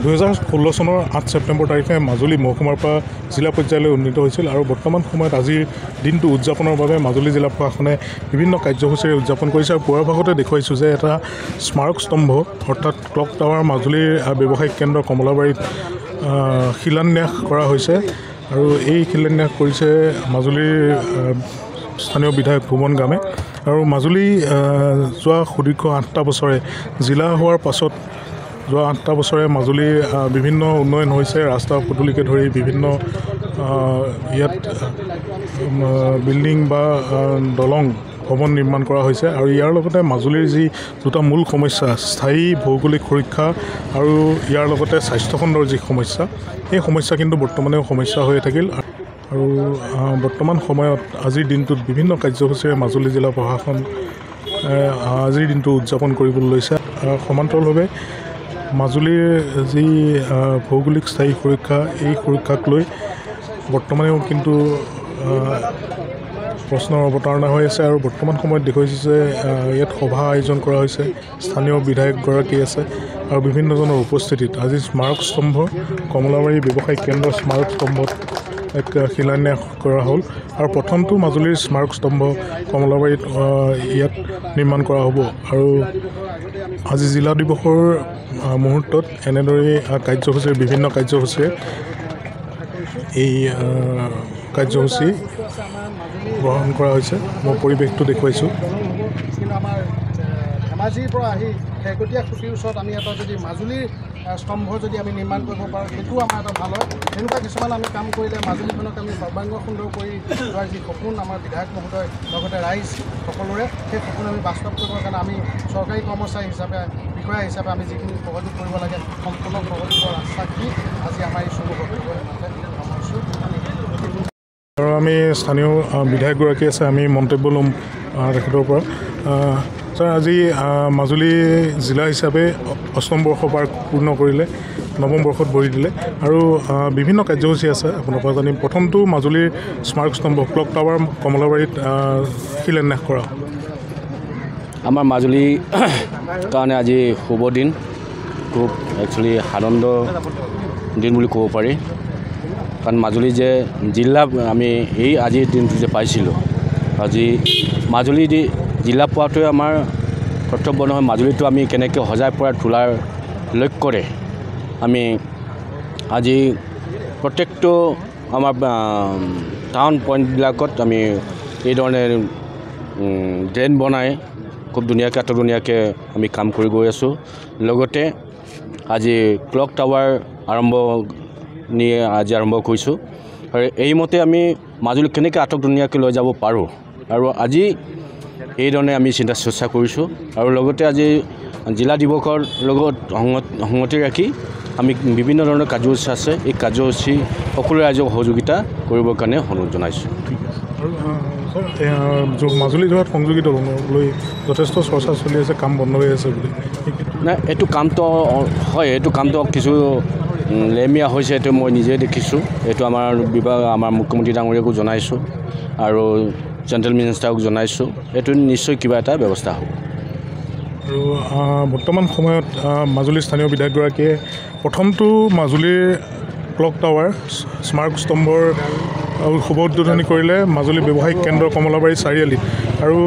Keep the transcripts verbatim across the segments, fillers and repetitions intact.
দুহেজাৰ ষোল্ল চনৰ আঠ ছেপ্টেম্বৰ তাৰিখে মাজুলী মহকুমাৰ পৰা জিলা পৰ্যায়লৈ উন্নীত হৈছিল আৰু বৰ্তমান সময়ত আজিৰ দিনটো উদযাপনৰ বাবে মাজুলী জিলা প্ৰশাসনে বিভিন্ন কাৰ্যসূচীৰে উদযাপন কৰিছে আৰু পুৱাৰ ভাগতে দেখুৱাইছোঁ যে এটা স্মাৰক স্তম্ভ অৰ্থাৎ ক্লক টাৱাৰ মাজুলীৰ ব্যৱসায়িক কেন্দ্ৰ কমলাবাৰীত শিলান্যাস কৰা হৈছে আৰু এই শিলান্যাস কৰিছে মাজুলীৰ স্থানীয় বিধায়ক ভুৱন গামে আৰু মাজুলী যোৱা সুদীৰ্ঘ আঠটা বছৰে জিলা হোৱাৰ পাছত যোৱা আঠটা বছৰে মাজুলীৰ বিভিন্ন উন্নয়ন হৈছে ৰাস্তা পদূলিকে ধৰি বিভিন্ন ইয়াত বিল্ডিং বা দলং ভৱন নিৰ্মাণ কৰা হৈছে আৰু ইয়াৰ লগতে মাজুলীৰ যি দুটা মূল সমস্যা স্থায়ী ভৌগোলিক সুৰক্ষা আৰু ইয়াৰ লগতে স্বাস্থ্যখণ্ডৰ যি সমস্যা এই সমস্যা কিন্তু বৰ্তমানেও সমস্যা হৈ থাকিল আৰু বৰ্তমান সময়ত আজিৰ দিনটোত বিভিন্ন কাৰ্যসূচীৰে মাজুলী জিলা প্ৰশাসন আজিৰ দিনটো উদযাপন কৰিবলৈ লৈছে সমান্তৰালভাৱে মাজুলীৰ যি ভৌগোলিক স্থায়ী সুৰক্ষা এই সুৰক্ষাক লৈ বৰ্তমানেও কিন্তু প্ৰশ্নৰ অৱতাৰণা হৈ আছে আৰু বৰ্তমান সময়ত দেখুৱাইছে যে ইয়াত সভা আয়োজন কৰা হৈছে স্থানীয় বিধায়কগৰাকী আছে আৰু বিভিন্নজনৰ উপস্থিতিত আজি স্মাৰক স্তম্ভ কমলাবাৰী ব্যৱসায়িক কেন্দ্ৰৰ স্মাৰক স্তম্ভত এক শিলান্যাস কৰা হ'ল আৰু প্ৰথমটো মাজুলীৰ স্মাৰক স্তম্ভ কমলাবাৰীত ইয়াত নিৰ্মাণ কৰা হ'ব আৰু আজি জিলা দিৱসৰ মুহূৰ্তত এনেদৰে কাৰ্যসূচীৰ বিভিন্ন কাৰ্যসূচীৰে এই কাৰ্যসূচী গ্ৰহণ কৰা হৈছে মই পৰিৱেশটো দেখুৱাইছোঁ আমাৰ ধেমাজিৰ পৰা আহি খেৰকটীয়া খুঁটিৰ ওচৰত আমি এটা যদি মাজুলীৰ স্তম্ভ যদি আমি নিৰ্মাণ কৰিব পাৰোঁ সেইটোও আমাৰ এটা ভাল হয় তেনেকুৱা কিছুমান আমি কাম কৰিলে মাজুলীখনক আমি সৰ্বাংগ সুন্দৰ কৰি যোৱাৰ যি সপোন আমাৰ বিধায়ক মহোদয় লগতে ৰাইজ সকলোৰে সেই সপোন আমি বাস্তৱ কৰিবৰ কাৰণে আমি চৰকাৰী কৰ্মচাৰী হিচাপে বিষয়া হিচাপে আমি যিখিনি সহযোগ কৰিব লাগে সম্পূৰ্ণ সহযোগৰ আশ্বাস দি আজি আমাৰ এই চমু সামৰিছোঁ আৰু আমি স্থানীয় বিধায়কগৰাকী আছে আমি মন্তব্য ল'ম তেখেতৰ পৰা ছাৰ আজি মাজুলী জিলা হিচাপে অষ্টম বৰ্ষ পাৰ পূৰ্ণ কৰিলে নৱম বৰ্ষত ভৰি দিলে আৰু বিভিন্ন কাৰ্যসূচী আছে আপোনাৰ পৰা জানিম প্ৰথমটো মাজুলীৰ স্মাৰক স্তম্ভ ক্লক টাৱাৰ কমলাবাৰীত শিলান্যাস কৰা আমাৰ মাজুলীৰ কাৰণে আজি শুভ দিন খুব একচুৱেলি আনন্দ দিন বুলি ক'ব পাৰি কাৰণ মাজুলী যে জিলা আমি এই আজিৰ দিনটো যে পাইছিলোঁ আজি মাজুলী জিলা পোৱাটোৱে আমাৰ কৰ্তব্য নহয় মাজুলীটো আমি কেনেকৈ সজাই পৰা তোলাৰ লক্ষ্যৰে আমি আজি প্ৰত্যেকটো আমাৰ টাউন পইণ্টবিলাকত আমি এইধৰণে ড্ৰেইন বনাই খুব ধুনীয়াকৈ আটক ধুনীয়াকৈ আমি কাম কৰি গৈ আছোঁ লগতে আজি ক্লক টাৱাৰ আৰম্ভ নিয়ে আজি আৰম্ভ কৰিছোঁ আৰু এইমতে আমি মাজুলী কেনেকৈ আটক ধুনীয়াকৈ লৈ যাব পাৰোঁ আৰু আজি এইধৰণে আমি চিন্তা চৰ্চা কৰিছোঁ আৰু লগতে আজি জিলা দিৱসৰ লগত সংগতি ৰাখি আমি বিভিন্ন ধৰণৰ কাৰ্যসূচী আছে এই কাৰ্যসূচী সকলো ৰাইজক সহযোগিতা কৰিবৰ কাৰণে অনুৰোধ জনাইছোঁ মাজুলী যোৱাত সংযোগী দললৈ যথেষ্ট চৰ্চা চলি আছে কাম বন্ধ হৈ আছে বুলি নাই এইটো কামটো হয় এইটো কামটো কিছু লেমিয়া হৈছে এইটো মই নিজে দেখিছোঁ এইটো আমাৰ বিভাগ আমাৰ মুখ্যমন্ত্ৰী ডাঙৰীয়াকো জনাইছোঁ আৰু চেণ্ট্ৰেল মিনিষ্টাৰক জনাইছোঁ এইটো নিশ্চয় কিবা এটা ব্যৱস্থা হ'ব আৰু বৰ্তমান সময়ত মাজুলীৰ স্থানীয় বিধায়কগৰাকীয়ে প্ৰথমটো মাজুলীৰ ক্লক টাৱাৰ স্মাৰক স্তম্ভৰ শুভ উদ্বোধনী কৰিলে মাজুলী ব্যৱসায়িক কেন্দ্ৰ কমলাবাৰী চাৰিআলিত আৰু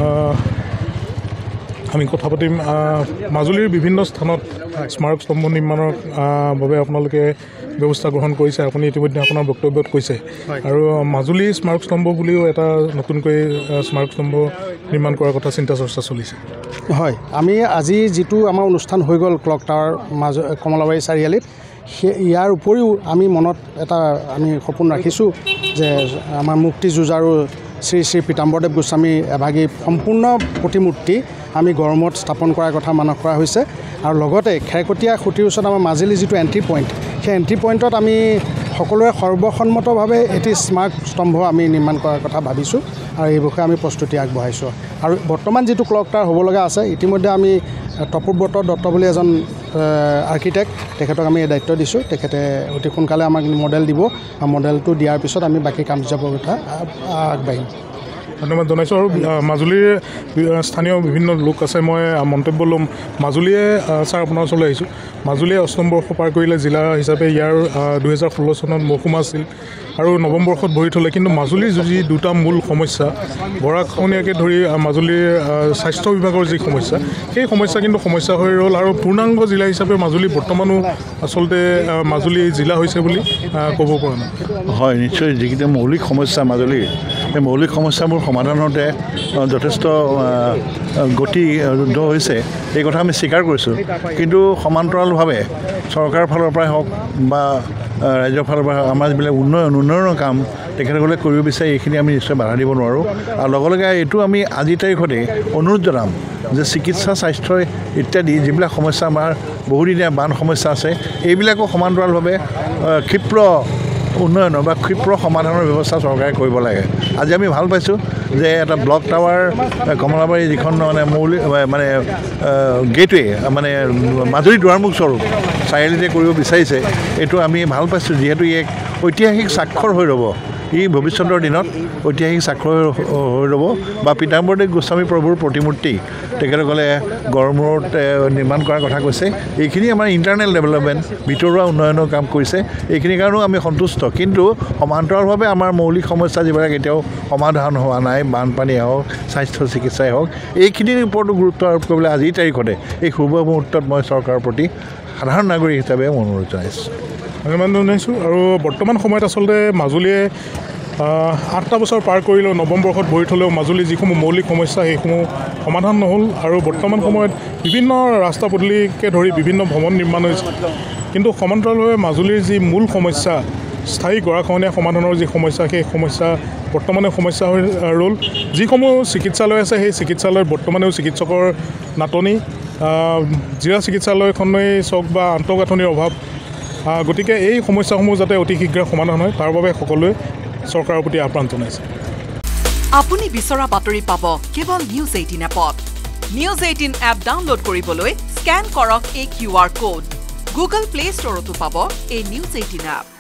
আমি কথা পাতিম মাজুলীৰ বিভিন্ন স্থানত স্মাৰক স্তম্ভ নিৰ্মাণৰ বাবে আপোনালোকে ব্যৱস্থা গ্ৰহণ কৰিছে আপুনি ইতিমধ্যে আপোনাৰ বক্তব্যত কৈছে আৰু মাজুলী স্মাৰক স্তম্ভ বুলিও এটা নতুনকৈ স্মাৰক স্তম্ভ নিৰ্মাণ কৰাৰ কথা চিন্তা চৰ্চা চলিছে হয় আমি আজি যিটো আমাৰ অনুষ্ঠান হৈ গ'ল ক্লক টাৱাৰ মাজ কমলাবাৰী চাৰিআলিত সেই ইয়াৰ উপৰিও আমি মনত এটা আমি সপোন ৰাখিছোঁ যে আমাৰ মুক্তি যুঁজাৰু শ্ৰী শ্ৰী পীতাম্বৰদেৱ গোস্বামী এভাগী সম্পূৰ্ণ প্ৰতিমূৰ্তি আমি গড়মূৰত স্থাপন কৰাৰ কথা মানস কৰা হৈছে আৰু লগতে খেৰকটীয়া খুঁটিৰ ওচৰত আমাৰ মাজুলী যিটো এণ্ট্ৰি পইণ্ট সেই এণ্ট্ৰি পইণ্টত আমি সকলোৰে সৰ্বসন্মতভাৱে এটি স্মাৰক স্তম্ভ আমি নিৰ্মাণ কৰাৰ কথা ভাবিছোঁ আৰু এই বিষয়ে আমি প্ৰস্তুতি আগবঢ়াইছোঁ আৰু বৰ্তমান যিটো ক্লক টাৱাৰ হ'ব লগা আছে ইতিমধ্যে আমি তপোব্ৰত দত্ত বুলি এজন আৰ্কিটেক্ট তেখেতক আমি এই দায়িত্ব দিছোঁ তেখেতে অতি সোনকালে আমাক মডেল দিব আৰু মডেলটো দিয়াৰ পিছত আমি বাকী কাম হিচাপৰ কথা আগবাঢ়িম ধন্যবাদ জনাইছোঁ আৰু মাজুলীৰ স্থানীয় বিভিন্ন লোক আছে মই মন্তব্য ল'ম মাজুলীয়ে ছাৰ আপোনাৰ ওচৰলৈ আহিছোঁ মাজুলীয়ে অষ্টম বৰ্ষ পাৰ কৰিলে জিলা হিচাপে ইয়াৰ দুহেজাৰ ষোল্ল চনত মহকুমা আছিল আৰু নৱম বৰ্ষত ভৰি থ'লে কিন্তু মাজুলীৰ যি দুটা মূল সমস্যা গৰাখহনীয়াকে ধৰি মাজুলীৰ স্বাস্থ্য বিভাগৰ যি সমস্যা সেই সমস্যা কিন্তু সমস্যা হৈ ৰ'ল আৰু পূৰ্ণাংগ জিলা হিচাপে মাজুলী বৰ্তমানো আচলতে মাজুলী জিলা হৈছে বুলি ক'ব পৰা নাই হয় নিশ্চয় যিকেইটা মৌলিক সমস্যা মাজুলীৰ এই মৌলিক সমস্যাবোৰ সমাধান হওঁতে যথেষ্ট গতি ৰুদ্ধ হৈছে এই কথা আমি স্বীকাৰ কৰিছোঁ কিন্তু সমান্তৰালভাৱে চৰকাৰৰ ফালৰ পৰাই হওক বা ৰাজ্যৰ ফালৰ পৰা আমাৰ যিবিলাক উন্নয়ন উন্নয়নৰ কাম তেখেতসকলে কৰিব বিচাৰে এইখিনি আমি নিশ্চয় বাধা দিব নোৱাৰোঁ আৰু লগে লগে এইটো আমি আজিৰ তাৰিখতে অনুৰোধ জনাম যে চিকিৎসা স্বাস্থ্য ইত্যাদি যিবিলাক সমস্যা আমাৰ বহুদিনীয়া বান সমস্যা আছে এইবিলাকো সমান্তৰালভাৱে ক্ষীপ্ৰ উন্নয়নৰ বা ক্ষীপ্ৰ সমাধানৰ ব্যৱস্থা চৰকাৰে কৰিব লাগে আজি আমি ভাল পাইছোঁ যে এটা ব্লক টাৱাৰ কমলাবাৰী যিখন মানে মৌলিক মানে গেটৱে মানে মাজুলী দুৱাৰমুখ স্বৰূপ চাৰিআলিতে কৰিব বিচাৰিছে এইটো আমি ভাল পাইছোঁ যিহেতু ই এক ঐতিহাসিক স্বাক্ষৰ হৈ ৰ'ব ই ভৱিষ্যতৰ দিনত ঐতিহাসিক স্বাক্ষৰ হৈ ৰ'ব বা পীতাম্বৰদেৱ গোস্বামী প্ৰভুৰ প্ৰতিমূৰ্তি তেখেতসকলে গড়মূৰত নিৰ্মাণ কৰাৰ কথা কৈছে এইখিনি আমাৰ ইণ্টাৰনেল ডেভেলপমেণ্ট ভিতৰুৱা উন্নয়নৰ কাম কৰিছে এইখিনিৰ কাৰণেও আমি সন্তুষ্ট কিন্তু সমান্তৰালভাৱে আমাৰ মৌলিক সমস্যা যিবিলাক এতিয়াও সমাধান হোৱা নাই বানপানীয়ে হওক স্বাস্থ্য চিকিৎসাই হওক এইখিনিৰ ওপৰতো গুৰুত্ব আৰোপ কৰিবলৈ আজিৰ তাৰিখতে এই শুভ মুহূৰ্তত মই চৰকাৰৰ প্ৰতি সাধাৰণ নাগৰিক হিচাপে অনুৰোধ জনাইছোঁ ধন্যবাদ জনাইছোঁ আৰু বৰ্তমান সময়ত আচলতে মাজুলীয়ে আঠটা বছৰ পাৰ কৰিলেও নৱম বৰ্ষত ভৰি থ'লেও মাজুলীৰ যিসমূহ মৌলিক সমস্যা সেইসমূহ সমাধান নহ'ল আৰু বৰ্তমান সময়ত বিভিন্ন ৰাস্তা পদূলিকে ধৰি বিভিন্ন ভৱন নিৰ্মাণ হৈছে কিন্তু সমান্তৰালভাৱে মাজুলীৰ যি মূল সমস্যা স্থায়ী গৰাখহনীয়া সমাধানৰ যি সমস্যা সেই সমস্যা বৰ্তমানে সমস্যা হৈ ৰ'ল যিসমূহ চিকিৎসালয় আছে সেই চিকিৎসালয়ত বৰ্তমানেও চিকিৎসকৰ নাটনি জিলা চিকিৎসালয়খনেই চাওক বা আন্তঃগাঁথনিৰ অভাৱ গতিকে এই সমস্যাসমূহ যাতে অতি শীঘ্ৰে সমাধান হয় তাৰ বাবে সকলোৱে চৰকাৰৰ প্ৰতি আহ্বান জনাইছে আপুনি বিচৰা বাতৰি পাব কেৱল নিউজ এইটিন এপত নিউজ এইটিন এপ ডাউনলোড কৰিবলৈ স্কেন কৰক এই Q R code Google Play ষ্টৰতো পাব এই নিউজ এইটিন এপ